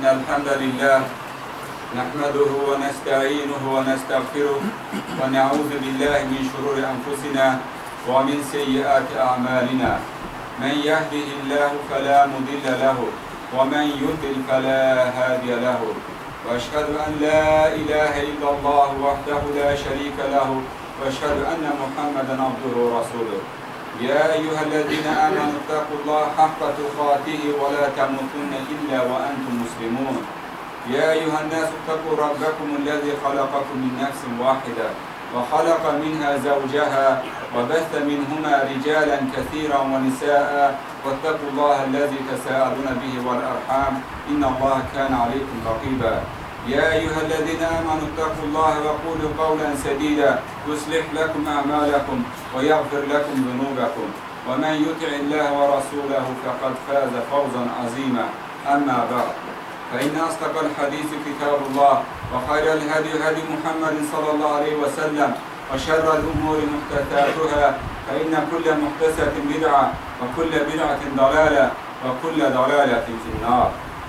إن الحمد لله نحمده ونستعينه ونستغفره ونعوذ بالله من شرور أنفسنا ومن سيئات أعمالنا من يهده الله فلا مضل له ومن يضلل فلا هادي له وأشهد أن لا إله إلا الله وحده لا شريك له وأشهد أن محمدا عبده ورسوله يا أيها الذين آمنوا اتقوا الله حق تقاته ولا تموتن إلا وأنتم مسلمون يا أيها الناس اتقوا ربكم الذي خلقكم من نفس واحدة وخلق منها زوجها وبث منهما رجالا كثيرا ونساء واتقوا الله الذي تساءلون به والأرحام إن الله كان عليكم رقيبا يا أيها الذين آمنوا اتقوا الله وقولوا قولا سديدا يصلح لكم أعمالكم ويغفر لكم ذنوبكم ومن يطع الله ورسوله فقد فاز فوزا عظيما أما بعد فإن أصدق الحديث كتاب الله وخير الهدي هدي محمد صلى الله عليه وسلم وشر الأمور محدثاتها فإن كل محدثة بدعة وكل بدعة ضلالة وكل ضلالة في النار.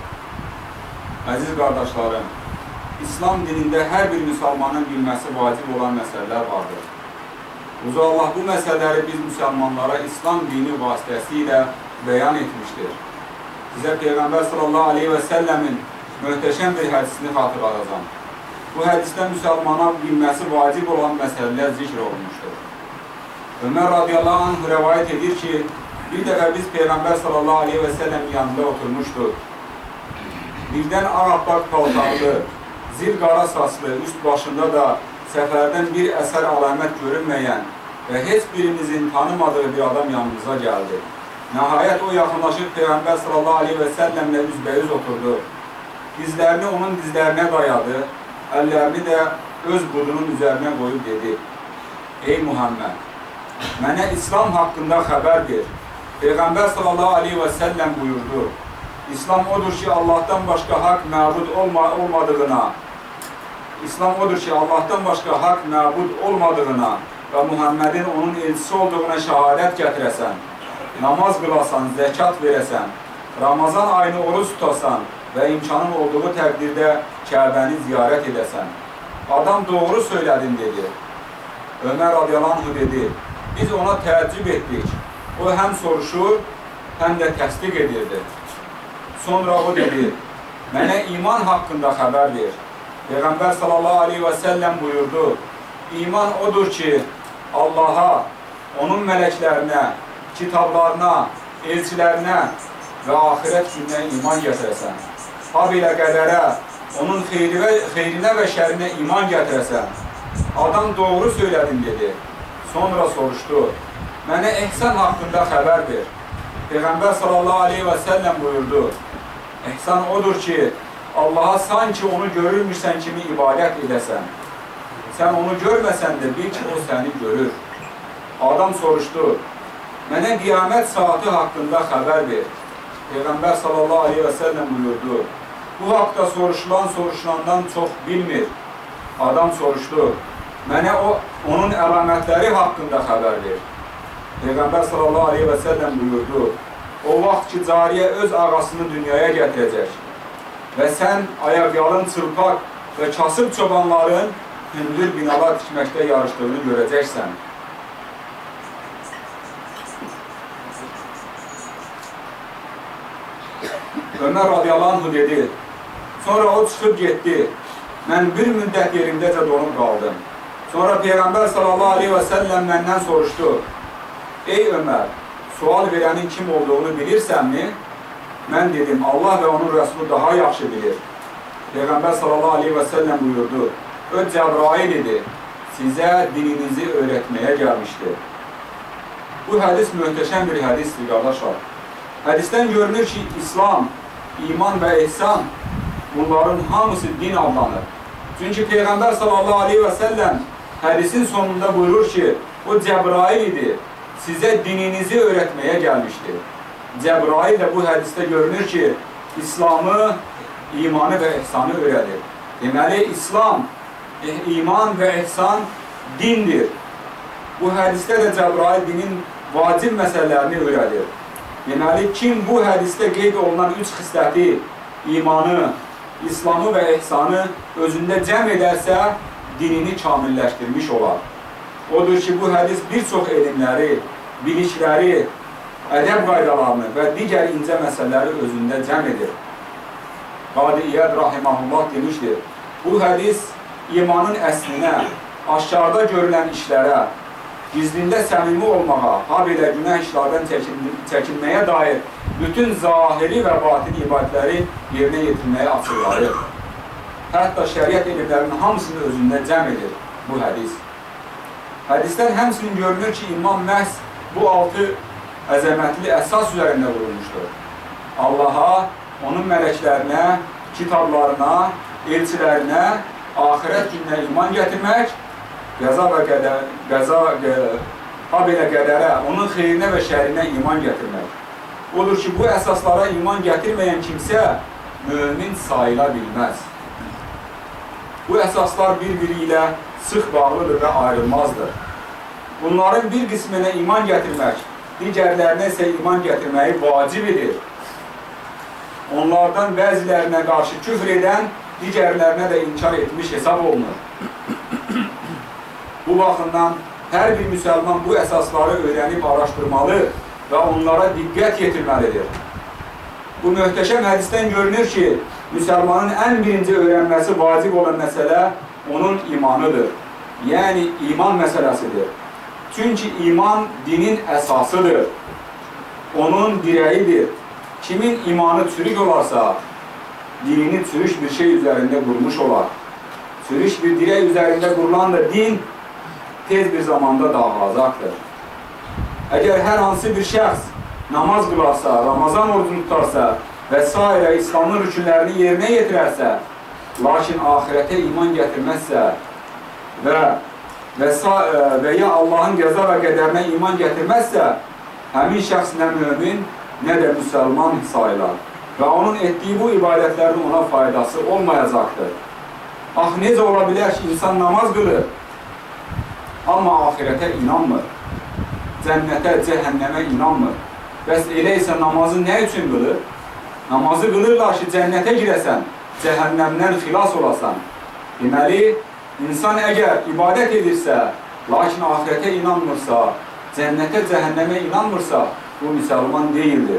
Aziz kardeşlerim, İslam dininde her bir Müslümanın bilmesi vacip olan meseleler vardır. Uza Allah bu meseleleri biz Müslümanlara İslam dini vasıtasıyla beyan etmiştir. Size Peygamber sallallahu aleyhi ve sellemin muhteşem bir hadisini hatırlatacağım. Bu hadiste Müslümana bilmesi vacip olan meseleler zikr olmuştur. Ömer radıyallahu anh rivayet edir ki, bir defa biz Peygamber sallallahu aleyhi ve sellem yanında oturmuştuk. Birden Araplar paltarlı, zil qara saçlı, üst başında da səfərdən bir əsər alamət görünməyən və heç birimizin tanımadığı bir adam yanımıza gəldi. Nəhayət o yaxınlaşıb Peyğəmbər sallallahu aleyhi və səlləmlə üzbəyüz oturdu. Dizlərini onun dizlərinə dayadı, əllərini də öz budunun üzərinə qoyub dedi: Ey Muhammed, mənə İslam haqqında xəbər ver. Peyğəmbər sallallahu aleyhi və səlləm buyurdu: İslam odur ki, Allah'tan başka hak məbud olmadığına, və Muhammedin onun elçisi olduğuna şəhadət gətirəsən, namaz qılasan, zəkat verəsən, Ramazan ayını oruç tutasan və imkanın olduğu təqdirdə Kəbəni ziyarət edəsən. Adam doğru söylədin dedi. Ömer radiyallahu anh dedi. Biz ona təəccüb etdik. O həm soruşur, həm də təsdiq edirdi. Sonra o dedi, mənə iman haqqında xəbər ver. Peyğəmbər sallallahu aleyhi və səlləm buyurdu, İman odur ki, Allaha, onun mələklərinə, kitablarına, elçilərinə və axirət gününə iman gətirəsən. Habelə qədərə, onun xeyrinə və şərinə iman gətirəsən. Adam doğru söylədin dedi. Sonra soruşdu, mənə ehsan haqqında xəbər ver. Peyğəmbər sallallahu aleyhi və səlləm buyurdu, İhsan odur ki, Allaha sanki onu görürmüşsən kimi ibadət edəsən. Sən onu görməsən də bil ki, o səni görür. Adam soruşdu, mənə qiyamət saati haqqında xəbər ver. Peyğəmbər sallallahu aleyhi və səlləm buyurdu, bu haqda soruşulandan çox bilmir. Adam soruşdu, mənə onun əlamətləri haqqında xəbər ver. Peyğəmbər sallallahu aleyhi və səlləm buyurdu, o vaxt ki, cariyə öz ağasını dünyaya gətirəcək və sən ayaqyalın çılpaq və kasıb çobanların hündür binalar tikməkdə yarışdığını görəcəksən. Ömer radiyallahu anh dedi. Sonra o çıxıb getdi. Mən bir müddət yerimdəcə donub qaldım. Sonra Peyğəmbər sallallahu aleyhi və səlləm məndən soruşdu. Ey Ömer, sual verənin kim olduğunu bilirsənmi? Mən dedim, Allah və onun Rəsulü daha yaxşı bilir. Peyğəmbər sallallahu aleyhi və səlləm buyurdu. O Cəbrail idi, sizə dininizi öyrətməyə gəlmişdi. Bu hədis möhtəşəm bir hədisdir, qardaşlar. Hədisdən görünür ki, İslam, iman və ihsan bunların hamısı din adlanır. Çünki Peyğəmbər sallallahu aleyhi və səlləm hədisin sonunda buyurur ki, o Cəbrail idi, sizə dininizi öyrətməyə gəlmişdi. Cəbrail də bu hədisdə görünür ki, İslamı, imanı və ihsanı öyrədir. Deməli, İslam, iman və ihsan dindir. Bu hədisdə də Cəbrail dinin vacib məsələlərini öyrədir. Deməli, kim bu hədisdə qeyd olunan 3 xisləti imanı, İslamı və ihsanı özündə cəm edərsə, dinini kamilləşdirmiş olar. Odur ki, bu hədis bir çox elmləri, bilikləri, ədəb qaydalarını və digər incə məsələləri özündə cəm edir. Qadi İyad rahiməhullah demişdir, bu hədis imanın əslinə, aşkarda görülən işlərə, gizlində səmimi olmağa, habelə günah işlərdən çəkinməyə dair bütün zahiri və batin ibadətləri yerinə yetirməyə açıqlayır. Hətta şəriət elmlərinin hamısını özündə cəm edir bu hədis. Hədisdən həmçinin görünür ki, iman məhz bu 6 əzəmətli əsas üzərində qurulmuşdur. Allaha, onun mələklərinə, kitablarına, elçilərinə, axirət gününə iman gətirmək, qəza və qədərə, onun xeyrinə və şərinə iman gətirmək. Odur ki, bu əsaslara iman gətirməyən kimsə mömin sayıla bilməz. Bu əsaslar bir-biri ilə sıx bağlıdır və ayrılmazdır. Bunların bir qisminə iman gətirmək, digərlərinə isə iman gətirməyi vacib edir. Onlardan bəzilərinə qarşı küfr edən, digərlərinə də inkar etmiş hesab olunur. Bu baxımdan hər bir müsəlman bu əsasları öyrənib araşdırmalı və onlara diqqət yetirməlidir. Bu möhtəşəm hədisdən görünür ki, müsəlmanın ən birinci öyrənməsi vacib olan məsələ onun imanıdır. Yəni, iman məsələsidir. Çünki iman dinin əsasıdır. Onun dirəyidir. Kimin imanı çürük olarsa, dinini çürük bir şey üzərində qurmuş olar. Çürük bir dirək üzərində qurulan da din tez bir zamanda dağılacaqdır. Əgər hər hansı bir şəxs namaz qılarsa, Ramazan orucunu tutarsa və s. İslamın rükünlərini yerinə yetirərsə, lakin ahirətə iman gətirməzsə və ya Allahın qəza və qədərinə iman gətirməzsə, həmin şəxs nə mömin, nə də müsəlman sayılar və onun etdiyi bu ibadətlərin ona faydası olmayacaqdır. Ax, necə ola bilər ki, insan namaz qılır, amma ahirətə inanmır, cənnətə, cəhənnəmə inanmır. Bəs elə isə namazı nə üçün qılır? Namazı qılırlar ki, cənnətə girəsən, cəhənnəmdən xilas olasan. Deməli, insan əgər ibadət edirsə, lakin ahirətə inanmırsa, cənnətə, cəhənnəmə inanmırsa, bu müsəlman deyildir.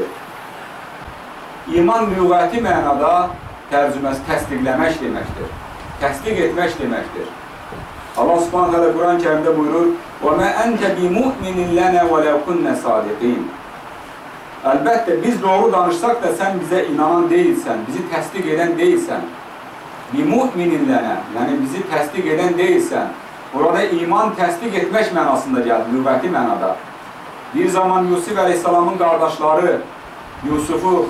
İman lüğəti mənada tərcüməsi təsdiqləmək deməkdir. Təsdiq etmək deməkdir. Allah Subhanahu taala Quran-Kərimdə buyurur: "Və mə ente bimu'minin lana və law kunna sadiqin." Əlbəttə, biz doğru danışsaq da sən bizə inanan deyilsən, bizi təsdiq edən deyilsən. Bimu'minin lana, yəni bizi təsdiq edən deyilsən. Burada iman təsdiq etmək mənasında gəlir, lüğəti mənada. Bir zaman Yusuf əleyhissalamın qardaşları Yusufu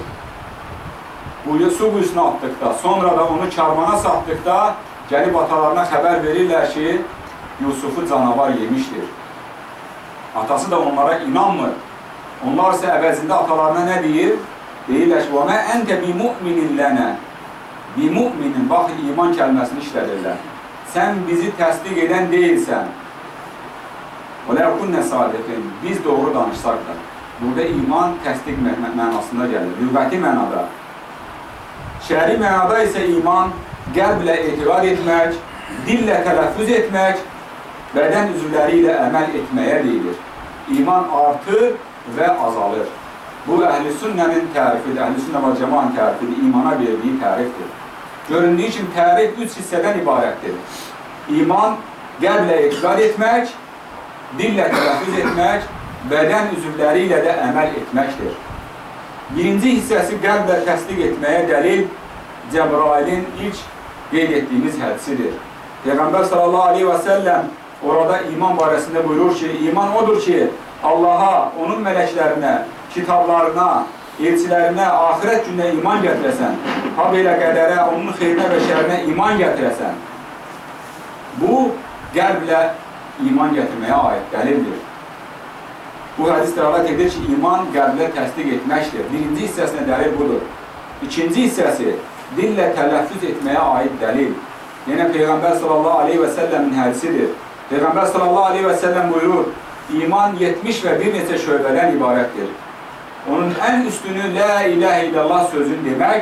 su quyusuna atdıqda, sonra da onu karvana satdıqda gəlib atalarına xəbər verirlər ki, Yusufu canavar yemişdir. Atası da onlara inanmır. Onlar isə əvəzində atalarına nə deyir? Deyirlər ki, وَمَا أَنْتَ بِمُؤْمِنٍ لَنَا Bimuminin, bax, iman kəlməsini işlədirlər. Sən bizi təsdiq edən deyilsən. وَلَا كُنَّ صَادِقِينَ Biz doğru danışsaq da. Burada iman təsdiq mənasında gəlir, lüğəti mənada. Şəri mənada isə iman qəlblə etiqad etmək, dillə tələffüz etmək, bədən üzvləri ilə əməl etməyə deyilir. İman artır və azalır. Bu, əhl-i sünnənin tərifidir, əhl-i sünnə və cəmaın tərifidir, imana verdiyi tərifdir. Göründüyü kimi tərif 3 hissədən ibarətdir. İman, qəlblə etiqad etmək, dillə tələffüz etmək, bədən üzvləri ilə də əməl etməkdir. Birinci hissəsi qəlblə təsdiq etməyə dəlil Cəbrailin ilk qeyd etdiyimiz hədisidir. Peyğəmbər sallallahu aleyhi və səlləm orada iman barəsində buyurur ki, iman odur ki, Allaha, onun mələklərinə, kitablarına, elçilərinə, axirət gününə iman gətirəsən, ha belə qədərə, onun xeyrinə və şərinə iman gətirəsən. Bu, qəlblə iman gətirməyə aid dəlildir. Bu hədis dəlalət edir ki, iman qəlblə təsdiq etməkdir. Birinci hissəsinə dəlil budur. İkinci hissəsi, dillə tələffüz etməyə aid dəlil. Yenə Peyğəmbər sallallahu aleyhi və səlləmin hədisidir. Peyğəmbər sallallahu aleyhi və səlləm buyurur, iman 70 və bir neçə şöbədən ibarətdir. Onun ən üstünü La ilahə illallah sözünü demək,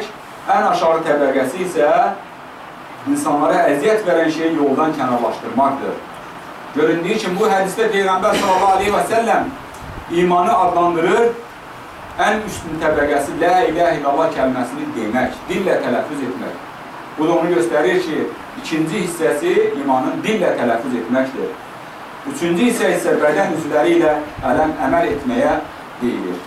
ən aşağı təbəqəsi isə insanlara əziyyət verən şeyi yoldan kənarlaşdırmaqdır. Göründüyü kimi bu hədisdə Peyğəmbər sallallahu aleyhi və səlləm imanı adlandırır, ən üstün təbəqəsi La ilahe illallah kəlməsini demək, dillə tələffüz etmək. Bu da onu göstərir ki, ikinci hissəsi imanın dillə tələffüz etməkdir. Üçüncü isə bədən üzvləri ilə əməl etməyə deyilir.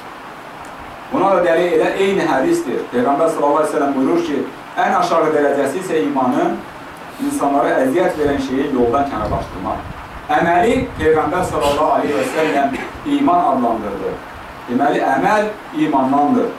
Buna da dəlil elə eyni hədisdir. Peyğəmbər sallallahu aleyhi və səlləm buyurur ki, ən aşağı dərəcəsi isə imanın insanlara əziyyət verən şeyi yoldan kənarlaşdırmaq. Əməli Peyğəmbər sallallahu aleyhi və səlləm iman adlandırdı. Deməli, əməl imandandır.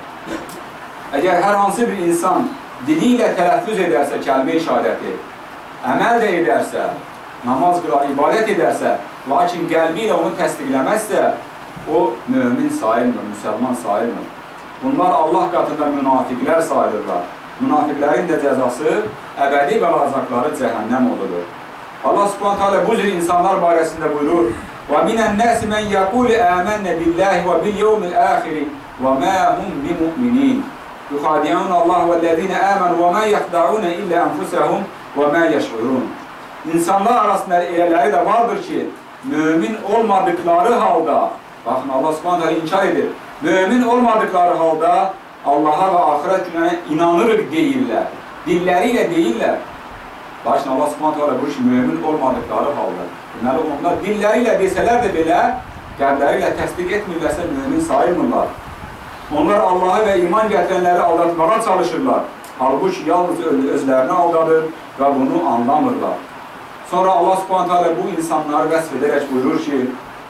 Əgər hər hansı bir insan dili ilə tələffüz edərsə kəlmə-i şəhadəti, əməl də edərsə, namaz qılar, ibadət edərsə, lakin qəlbi ilə onu təsdiqləməzsə, o mömin sayılmır, müsəlman sayılmır. Bunlar Allah qatında münafiqlər sayılırlar. Münafiqlərin də cəzası əbədi bəlazaqları cəhənnəm odudur. Allah subhanət hələ bu cür insanlar barəsində buyurur: وَمِنَ النَّاسِ مَنْ يَقُولِ آمَنَّ بِاللَّهِ وَبِالْيَوْمِ الْآخِرِ وَمَا هُمْ بِمُؤْمِنِينَ يُخَادِعُونَ اللَّهَ وَالَّذِينَ آمَنُوا وَمَا يَخْدَعُونَ إِلَّا أَنفُسَهُمْ وَمَا يَشْعُرُونَ İnsanlar arasında elələri də vardır ki, mümin olmadıkları halda, baxın Allah subhanət hələ inkar edir, mümin olmadıkları halda Allaha və axirət günə inanırıq deyirlər, dilləri ilə deyirlər. Lakin Allah subhanət hələ bu iş mümin olmadıkları halda. Deməli, onlar dilləri ilə desələr də belə, qəlbləri ilə təsdiq etmirlərsə mümin sayılmırlar. Onlar Allah'a və iman gətirənləri aldatmağa çalışırlar. Halbuki yalnız özlərini aldadır və bunu anlamırlar. Sonra Allah subhanət hələ bu insanları vəsf edərək buyurur ki,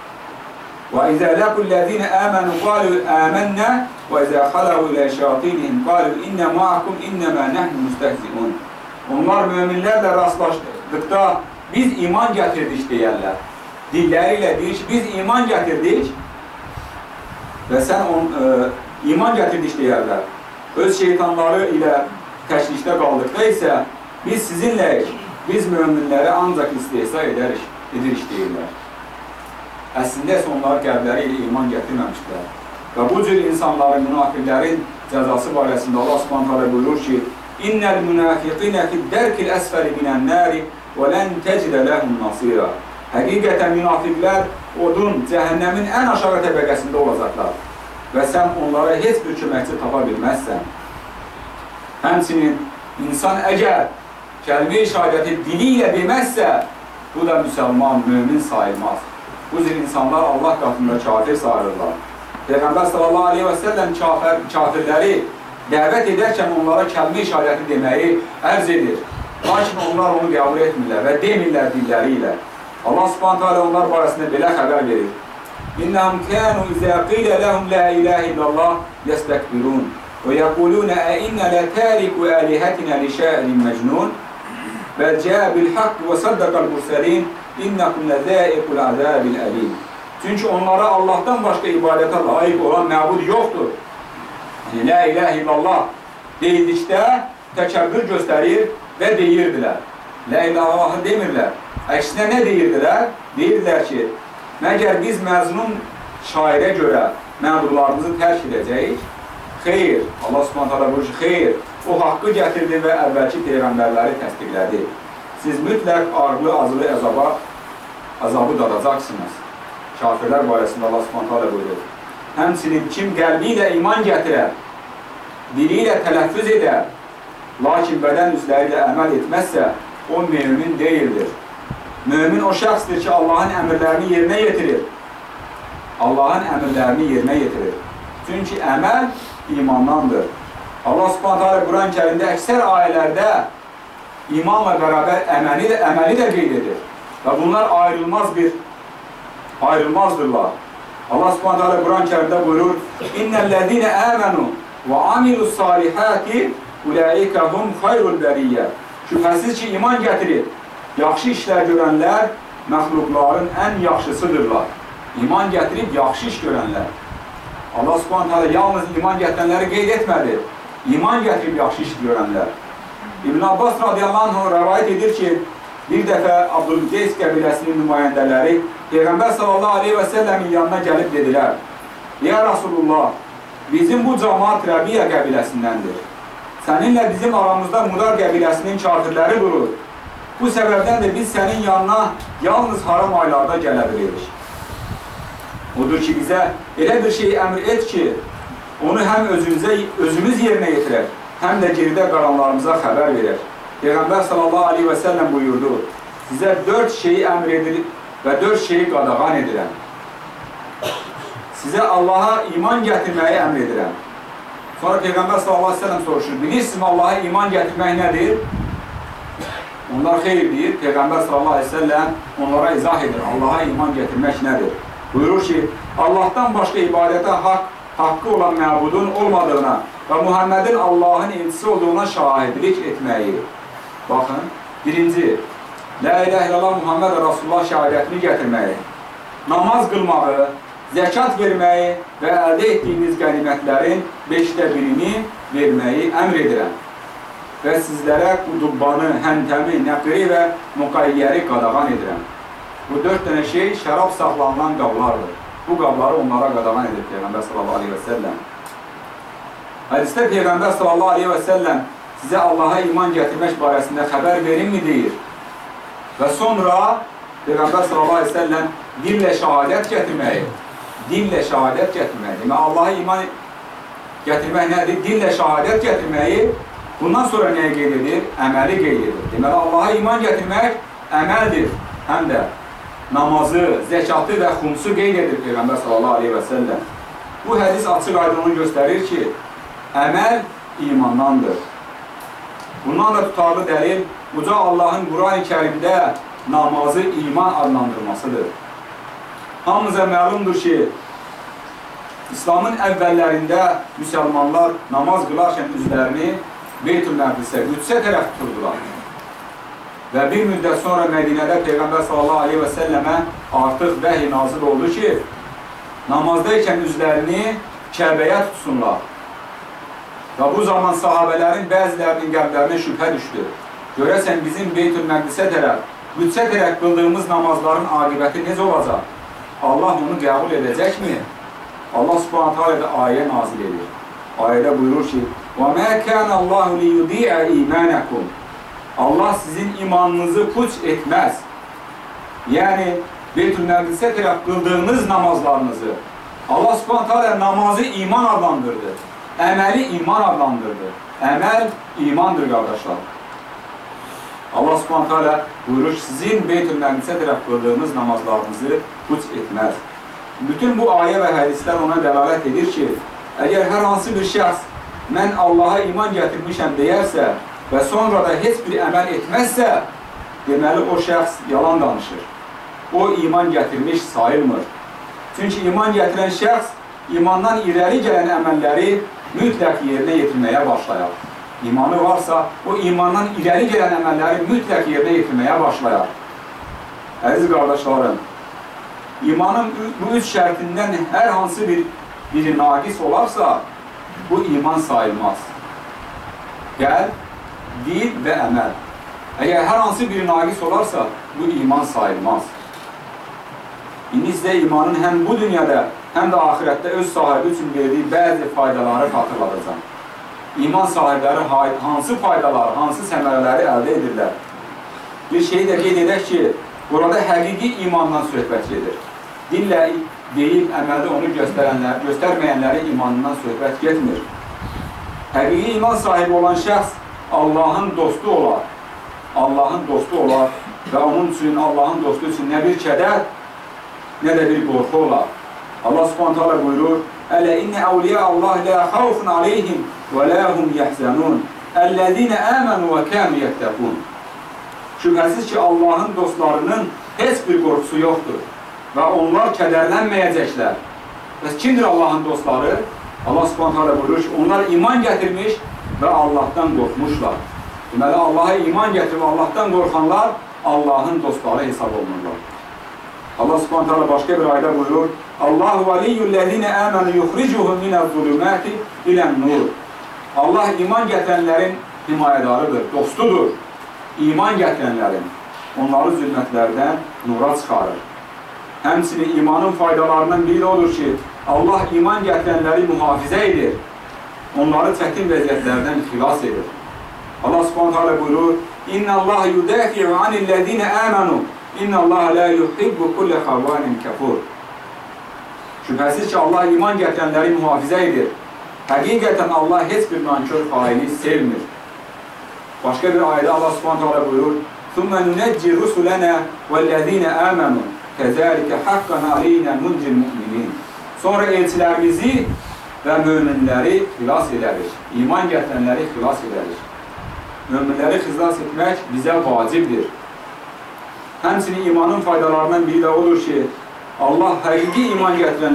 وَإِذَا لَقُوا الَّذِينَ آمَنُوا قَالُوا آمَنَّا وَإِذَا خَلَوْا إِلَى شَيَاطِينِهِمْ قَالُوا إِنَّ مَعَكُمْ إِنَّمَا نَحْنُ مُسْتَهْزِئُونَ Onlar möminlərlə rastlaşdıqda biz iman gətirdik deyərlər. Dilləri ilə deyir ki, biz iman gətirdik və sən iman gətirdik deyərlər. Öz şeytanları ilə təşrikdə qaldıqda isə biz sizinləyik, biz möminləri ancaq istehza edirik deyirlər. Əslində isə onlar qəlbləri ilə iman gətirməmişlər. Və bu cür insanların, münafiqlərin cəzası barəsində Allah subhanət hələ buyurur ki, İnnəl münafiqinə fiddərkil əsfəli minən-nəri və lən təcdə ləhum nasira. Həqiqətən münafiqlər odun, cəhənnəmin ən aşağı təbəqəsində olacaqlar və sən onlara heç bir köməkçi tapa bilməzsən. Həmçinin insan əgər kəlmə-i şəhadəti dili ilə deməzsə, bu da müsəlman, mömin sayılmaz. Bu cür insanlar Allah qatında kafir sayılırlar. Peyğəmbər sallallahu aleyhi və səlləm kafirləri dəvət edərkən onlara kəlmə-i şəhadəti deməyi ərz edir. Lakin onlar onu qəbul etmirlər və demirlər dilləri ilə. Allah subhanət hələ onlar barəsində belə xəbər verir. İnnəhum kənu izə qilə ləhum la ilahe illallah yəstəkbirun və yəqulunə əinnə lə təriku əlihətinə li şəərin məcnun və cəə bil haqq və saddaqal mursəlin innəkum ləzəiqul əzəbil əlim. Çünki onlara Allahdan başqa ibadətə layiq olan məbud yoxdur. La ilahe illallah deyildikdə təkəbbür göstərir və deyirdilər. La ilahı demirlər. Əksinə nə deyirdilər? Deyirdilər ki, məgər biz məzlum şairə görə məmurlarımızı tərk edəcəyik? Xeyr, Allah subhanət hələ buyurur ki, xeyr, o haqqı gətirdi və əvvəlki peyğəmbərləri təsdiqlədi. Siz mütləq ağırlı, acılı əzabı dadacaqsınız. Kafirlər barəsində Allah subhanət hələ buyurur. Həmçinin kim qəlbi ilə iman gətirər, dili ilə tələffüz edər, lakin bədən üzləri ilə əməl etməzsə, o mömin deyildir. Mömin o şəxsdir ki, Allahın əmrlərini yerinə yetirir. Allahın əmrlərini yerinə yetirir. Çünki əməl imandandır. Allah subhanət hələ Quran-ı Kərimdə əksər ayələrdə imanla bərabər əməli də qeyd edir. Və bunlar ayrılmazdırlar. Allah subhanət hələ Quran-ı Kərimdə buyurur, İnnəl-ləzīnə əmənu və amilus-salihəti uləikə hum xayrul bəriyyə. Şübhəsiz ki, iman gətirib, yaxşı işlər görənlər məxluqların ən yaxşısıdırlar. İman gətirib, yaxşı iş görənlər. Allah subhanət hələ yalnız iman gətirənləri qeyd etmədi. İman gətirib, yaxşı iş görənlər. İbn Abbas radiyallahu anh rəvayət edir ki, bir dəfə Abdülqeys qəbiləsinin nümayəndələri Peyğəmbər sallallahu aleyhi və səlləmin yanına gəlib dedilər, Ya Rasulullah, bizim bu cəmaat Rəbiyə qəbiləsindəndir. Seninle bizim aramızda Mudar qəbiləsinin kafirləri durur. Bu səbəbdən də biz sənin yanına yalnız haram aylarda gələ bilirik. Odur ki, bizə elə bir şey əmr et ki, onu həm özümüz yerinə yetirər, həm də geridə qalanlarımıza xəbər verir. Peyğəmbər sallallahu aleyhi və səlləm buyurdu, sizə 4 şeyi əmr edir və 4 şeyi qadağan edirəm. Sizə Allaha iman gətirməyi əmr edirəm. Sonra Peyğəmbər sallallahu aleyhi və səlləm soruşur, bilirsiniz Allaha iman gətirmək nədir? Onlar xeyr deyir, Peyğəmbər sallallahu aleyhi və səlləm onlara izah edir, Allaha iman gətirmək nədir? Buyurur ki, Allahdan başqa ibadətə haqqı olan məbudun olmadığına və Muhammedin Allahın elçisi olduğuna şahidlik etməyi. Baxın, birinci, La ilahe illallah Muhammed Rasulullah şəhadətini gətirməyi, namaz qılmağı, zəkat verməyi və əldə etdiyiniz qənimətlərin 5/1-ni verməyi əmr edirəm. Və sizlərə qudubbanı, həntəmi, nəqri və müqayyəri qadağan edirəm. Bu 4 dənə şey şərab saxlanılan qablardır. Bu qabları onlara qadağan edir Peyğəmbər sallallahu aleyhi və səlləm. Hədisdə Peyğəmbər sallallahu aleyhi və səlləm sizə Allaha iman gətirmək barəsində xəbər verinmi deyir. Və sonra Peyğəmbər sallallahu aleyhi və səlləm dillə şəhadət gətirməyi, dillə şəhadət gətirməyi, demək Allaha iman gətirmək nədir? Dillə şəhadət gətirməyi, bundan sonra nəyə qeyd edir? Əməli qeyd edir. Demək Allaha iman gətirmək əməldir, həm də namazı, zəkatı və xumsu qeyd edir Peyğəmbər sallallahu aleyhi və səlləm. Bu hədis açıq aydın onu göstərir ki, əməl imandandır. Bundan da tutarlı dəlil, Uca Allahın Quran-ı Kərimdə namazı iman adlandırmasıdır. Hamımıza məlumdur ki, İslamın əvvəllərində müsəlmanlar namaz qılarkən üzlərini Beytül-Məqdisə, Qüdsə tərəf tuturdular. Və bir müddət sonra Mədinədə Peyğəmbər sallallahu aleyhi və səlləmə artıq vəhiy nazil oldu ki, namazdaykən üzlərini Kəbəyə tutsunlar. Və bu zaman sahabələrin bəzilərinin qəlblərinə şübhə düşdü. Görəsən bizim Beytül-Məqdisə tərəf, Qüdsə tərəf qıldığımız namazların aqibəti necə olacaq? Allah onu qəbul edəcəkmi? Allah subhanət hələ də ayə nazil edir. Ayədə buyurur ki, وَمَا كَانَ اللّٰهُ لِيُضِيعَ إِيمَانَكُمْ Allah sizin imanınızı puç etməz. Yəni, Beytül-Məqdisə tərəf qıldığınız namazlarınızı Allah subhanət hələ namazı iman adlandırdı. Əməli iman adlandırdı. Əməl imandır, qardaşlar. Allah subhanət hələ buyurur ki, sizin Beytül-Məqdisə tərəf qıldığınız namazlarınızı puç etməz. Bütün bu ayə və hədislər ona dəlalət edir ki, əgər hər hansı bir şəxs mən Allaha iman gətirmişəm deyərsə və sonra da heç bir əməl etməzsə, deməli o şəxs yalan danışır. O iman gətirmiş sayılmır. Çünki iman gətirən şəxs imandan irəli gələn əməlləri mütləq yerinə yetirməyə başlayar. İmanı varsa, o imandan irəli gələn əməlləri mütləq yerinə yetirməyə başlayar. Əziz qardaşlarım, imanın bu 3 şərtindən hər hansı biri naqis olarsa, bu iman sayılmaz. Qəlb, dil və əməl. Əgər hər hansı biri naqis olarsa, bu iman sayılmaz. İndi sizə imanın həm bu dünyada, həm də ahirətdə öz sahibi üçün verdiyi bəzi faydaları xatırladacaq. İman sahibləri hansı faydaları, hansı səmərələri əldə edirlər? Bir şeyi də qeyd edək ki, burada həqiqi imandan söhbət gedir. Dillə deyib, əməldə onu göstərməyənləri imanından söhbət getmir. Həqiqi iman sahibi olan şəxs Allahın dostu olar. Allahın dostu olar və onun üçün, Allahın dostu üçün nə bir kədər, nə də bir qorxu olar. Allah subhanət hələ buyurur, Ələ innə əvliyə Allah lə xavfun aleyhim və lə hum yəhzənun Əlləzinə əmənu və kəmu yəttəqun Şübhəsiz ki, Allahın dostlarının heç bir qorxusu yoxdur və onlar kədərlənməyəcəklər. Bəs kimdir Allahın dostları? Allah subhanət hələ buyurur ki, onlar iman gətirmiş və Allahdan qorxmuşlar. Deməli, Allaha iman gətirib Allahdan qorxanlar Allahın dostları hesab olunurlar. Allah subhanət hələ başqa bir ayda buyurur, Allahu valiyyullezine amanu yukhrijuhum minez-zulumati ilen-nur. Allah iman gətirənlərin himayədarıdır, dostudur. İman gətirənlərin onları zülmətlərdən nura çıxarır. Həmçinin imanın faydalarından biri odur ki, Allah iman gətirənləri mühafizə edir. onları çətin vəziyyətlərdən xilas edir. Allah Subhanahu taala buyurur: "İnnallaha yudafi'u 'anillezine amanu. İnnallaha la yuhibbu kulle xavanin kafur." Şübhəsiz ki, Allah iman gətirənləri mühafizə edir. Həqiqətən Allah heç bir nankör xaini sevmir. Başqa bir ayədə Allah Subhanahu taala buyurur: "Thumma nunajji rusulana vellezine amanu. Kezalike haqqan aleyna nunjil mu'minin." Sonra elçilərimizi və möminləri xilas edərik. İman gətirənləri xilas edərik. Möminləri xilas etmək bizə vacibdir. Həmçinin imanın faydalarından biri də odur ki, Allah həqiqi iman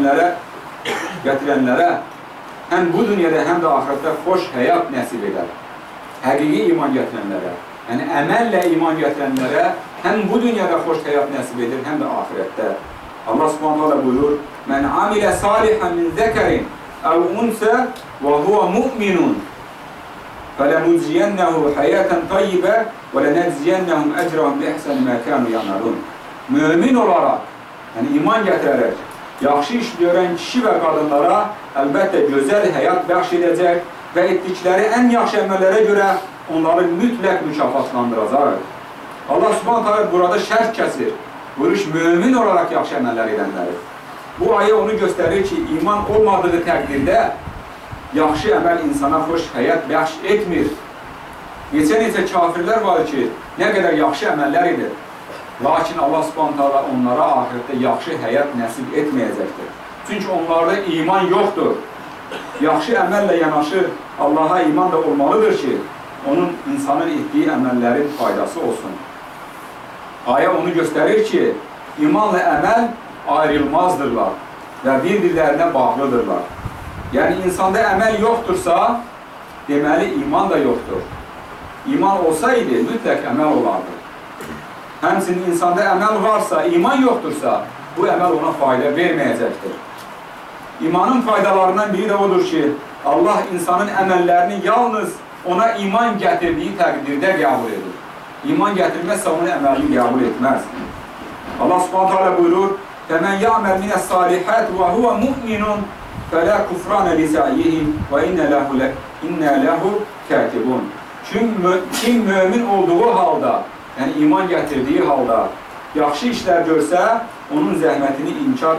gətirənlərə həm bu dünyada, həm də axirətdə xoş həyat nəsib edər. Həqiqi iman gətirənlərə, yəni əməllə iman gətirənlərə həm bu dünyada xoş həyat nəsib edir, həm də axirətdə. Allah Subhanahu taala buyurur: "Men amile salihan min zekarin ev unsa ve huve mu'minun. فَلَنُجْزِيَنَّهُ حَيَاةً طَيِّبَةً وَلَنَجْزِيَنَّهُمْ أَجْرَهُمْ بِإِحْسَنِ مَا كَانُوا يَعْمَلُونَ." Mümin olaraq, yəni iman gətirərək, yaxşı iş görən kişi və qadınlara əlbəttə gözəl həyat bəxş edəcək və etdikləri ən yaxşı əməllərə görə onları mütləq mükafatlandıracaq. Allah Subhanahu taala burada şərt kəsir. Buyuruş, mümin olaraq yaxşı əməllər edənləri. Bu ayə onu göstərir ki, iman olmadığı təqdirdə yaxşı əməl insana xoş həyat bəxş etmir. Neçə kafirlər var ki, nə qədər yaxşı əməllər edir. Lakin Allah Subhanahu taala onlara ahirətdə yaxşı həyat nəsib etməyəcəkdir. Çünki onlarda iman yoxdur. Yaxşı əməllə yanaşı Allaha iman da olmalıdır ki, onun insanın etdiyi əməllərin faydası olsun. Ayə onu göstərir ki, imanla əməl ayrılmazdırlar və bir-birlərinə bağlıdırlar. Yəni, insanda əməl yoxdursa, deməli, iman da yoxdur. İman olsaydı, mütləq əməl olardı. Həmçinin insanda əməl varsa, iman yoxdursa, bu əməl ona fayda verməyəcəkdir. İmanın faydalarından biri də odur ki, Allah insanın əməllərini yalnız ona iman gətirdiyi təqdirdə qəbul edir. İman gətirməzsə, onun əməlini qəbul etməz. Allah Subhanahu taala buyurur: "Fəmən ya'məl minəs-salihati və huve mu'minun فَلَا كُفْرَانَ لِسَعْيِهِمْ وَاِنَّا لَهُ كَاتِبُونَ." Kim mümin olduğu halda, yəni iman gətirdiyi halda yaxşı işlər görsə, onun zəhməti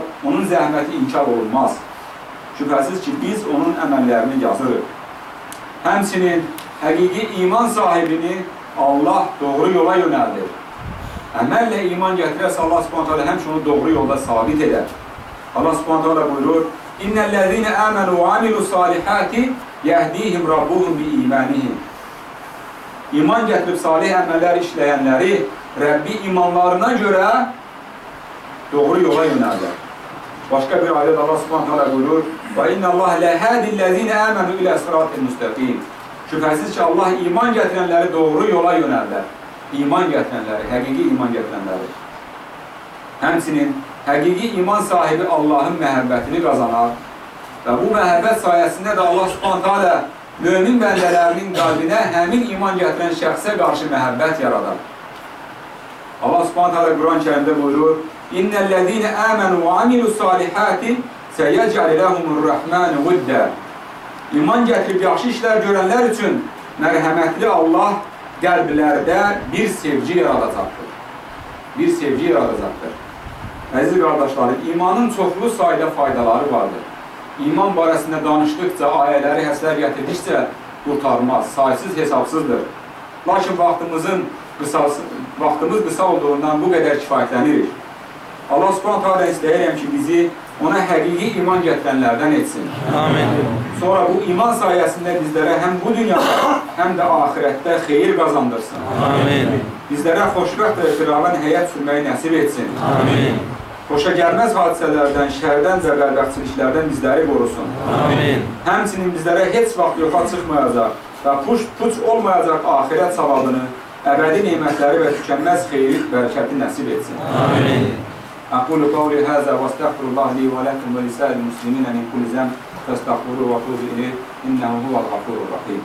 inkar olunmaz. Şübhəsiz ki, biz onun əməllərini yazırıq. Həmçinin həqiqi iman sahibini Allah doğru yola yönəldir. Əməllə iman gətirərsə Allah Subhanahu taala həmçinin onu doğru yolda sabit edər. Allah Subhanahu taala buyurur: "İnnellezîne âmenû ve amilussâlihâti yehdîhim rabbuhum biîmânihim." İman gətirib salih əməllər işləyənləri Rəbbi imanlarına görə doğru yola yönəldir. Başqa bir ayədə Allah Subhanahu taala buyurur: "Və innallâhe lehâdillezîne âmenû ilâ sirâtil müstakîm." Şübhəsiz ki, Allah iman gətirənləri doğru yola yönəldər. İman gətirənləri, həqiqi iman gətirənləri. Həmçinin həqiqi iman sahibi Allahın məhəbbətini qazanar və bu məhəbbət sayəsində də Allah Subhanahu taala mömin bəndələrinin qalbinə həmin iman gətirən şəxsə qarşı məhəbbət yaradar. Allah Subhanahu taala Quran-ı Kərimdə buyurur: "İnnellezîne âmenû ve amilussâlihâti seyec'al lehumur-rahmanu vudda." İman gətirib yaxşı işlər görənlər üçün mərhəmətli Allah qəlblərdə bir sevgi yaradacaqdır. Bir sevgi yaradacaqdır. Əziz qardaşlarım, imanın çoxlu sayda faydaları vardır. İman barəsində danışdıqca, ayələri həslər gətirdikcə qurtarmaz, saysız hesabsızdır. Lakin vaxtımız qısa olduğundan bu qədər kifayətlənirik. Allah Subhanahu taala istəyirəm ki, bizi ona həqiqi iman gətirənlərdən etsin. Amin. Sonra bu iman sayəsində bizlərə həm bu dünyada, həm də ahirətdə xeyir qazandırsın. Amin. Bizlərə xoşbəxt və firavan həyat sürməyi nəsib etsin. Amin. Xoşa gəlməz hadisələrdən, şərdən və bədbəxtçiliklərdən bizləri qorusun. Amin. Həmçinin bizlərə heç vaxt yoxa çıxmayacaq və puç olmayacaq ahirət savabını, əbədi nemətləri və tükənməz xeyri, bərəkəti nəsib etsin. Amin. أقول قولي هذا واستغفر الله لي ولكم ولسائر المسلمين من كل ذنب فاستغفروه واتوبوا إليه إنه هو الغفور الرحيم.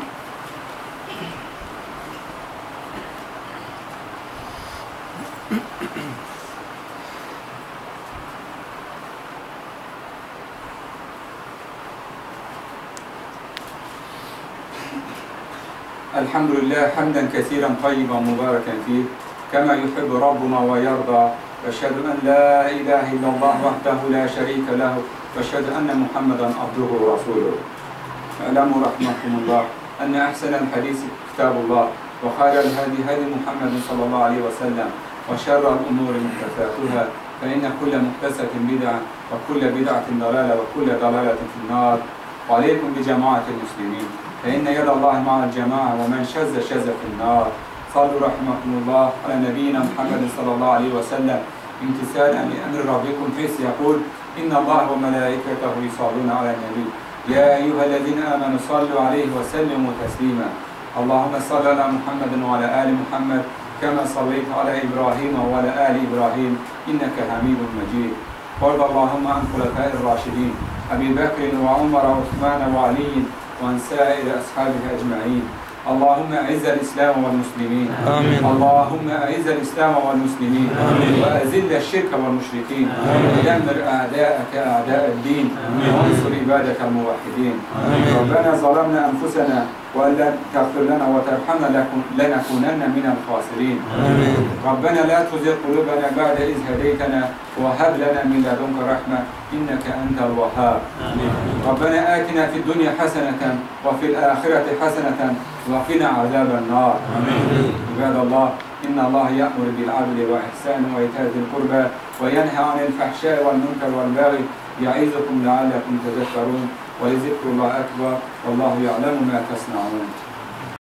الحمد لله حمدا كثيرا طيبا مباركا فيه كما يحب ربنا ويرضى. واشهد ان لا اله الا الله وحده لا شريك له واشهد ان محمدا عبده ورسوله. اعلموا رحمكم الله ان احسن الحديث كتاب الله وخير الهدي هدي محمد صلى الله عليه وسلم وشر الامور محدثاتها فان كل محدثه بدعه وكل بدعه ضلاله وكل ضلاله في النار. وعليكم بجماعه المسلمين فإن يد الله مع الجماعة ومن شذ شذ في النار. صلوا رحمكم الله على نبينا محمد صلى الله عليه وسلم امتثالا لأمر ربكم حيث يقول إن الله وملائكته يصلون على النبي يا أيها الذين آمنوا صلوا عليه وسلموا تسليما. اللهم صل على محمد وعلى آل محمد كما صليت على إبراهيم وعلى آل إبراهيم إنك حميد مجيد. وارض اللهم عن خلفاء الراشدين أبي بكر وعمر وعثمان وعلي وعن سائر أصحابه أجمعين. اللهم أعز الإسلام والمسلمين. آمين. اللهم أعز الإسلام والمسلمين. آمين. وأذل الشرك والمشركين. ودمر أعداءك أعداء الدين. وانصر عبادك الموحدين. آمين. ربنا ظلمنا أنفسنا وأن لم تغفر لنا وترحمنا لنكونن من الخاسرين. آمين. ربنا لا تزغ قلوبنا بعد إذ هديتنا وهب لنا من لدنك رحمة إنك أنت الوهاب. آمين. ربنا آتنا في الدنيا حسنة وفي الآخرة حسنة وقنا عذاب النار. آمين. عباد الله إن الله يأمر بالعدل والإحسان وإيتاء ذي القربى وينهى عن الفحشاء والمنكر والبغي يعظكم لعلكم تذكرون ولذكر الله أكبر والله يعلم ما تصنعون.